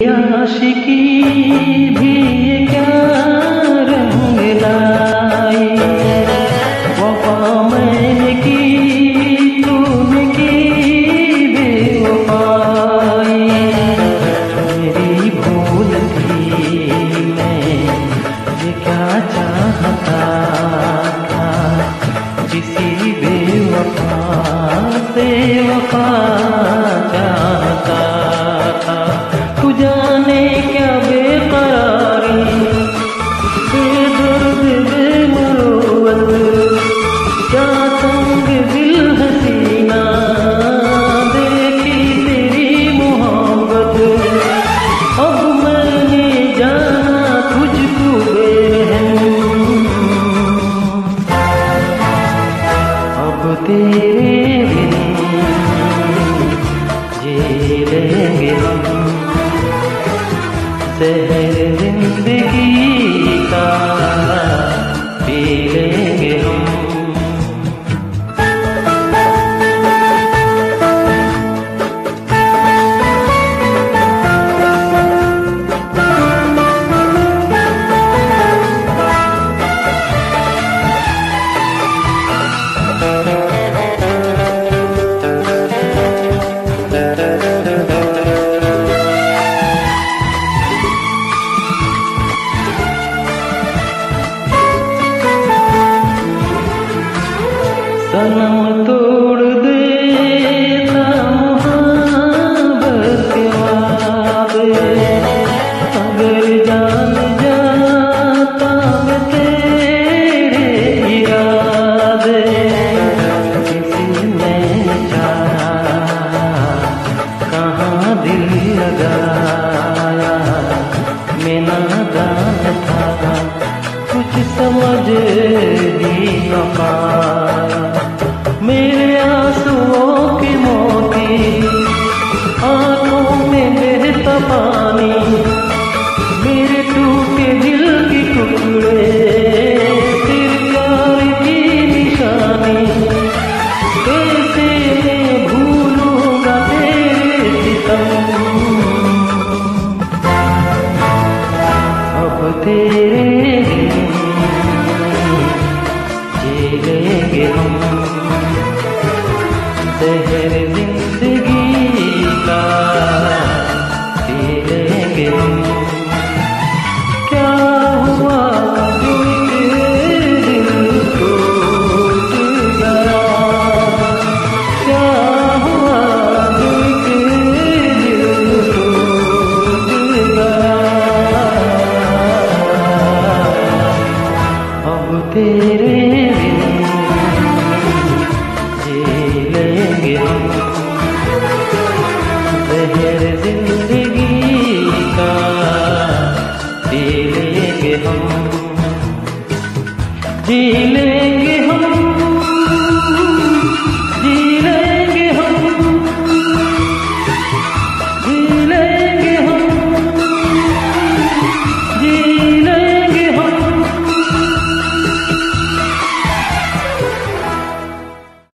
आशिकी भी क्या रंग लाई, वफा मैंने की तूने की बेवफाई। मेरी भूल थी मैं ये क्या चाहता था, किसी बेवफा से वफा चाहता था। तू जाने क्या बेकरारी, बेदर्द बेमरोवत, क्या संग दिल हसीना देखी तेरी मोहब्बत। अब मैंने जाना तुझको बेरहम, अब तेरे बिन जी लेंगे हम, ज़हर जिंदगी का पी लेंगे हम। सनम तोड़ देता मोहब्बत के वादे, अगर जान जाता मैं तेरे इरादे। किसी ने चाहा कहाँ दिल लगाया, मैं नादान था कुछ समझ ही न पाया। मेरे आंसुओं की मोती आंखों में बहता पानी, मेरे टूटे दिल के टुकड़े तेरे प्यार की निशानी। कैसे मैं भूलूंगा तेरे सितम, अब तेरे जी लेंगे हम, ज़हर जिंदगी का पी लेंगे हम। क्या हुआ जो दिल टूट गया, क्या हुआ जो दिल टूट गया। अब तेरे लेंगे हम, ज़हर जिंदगी का पी लेंगे हम, जी लेंगे हम।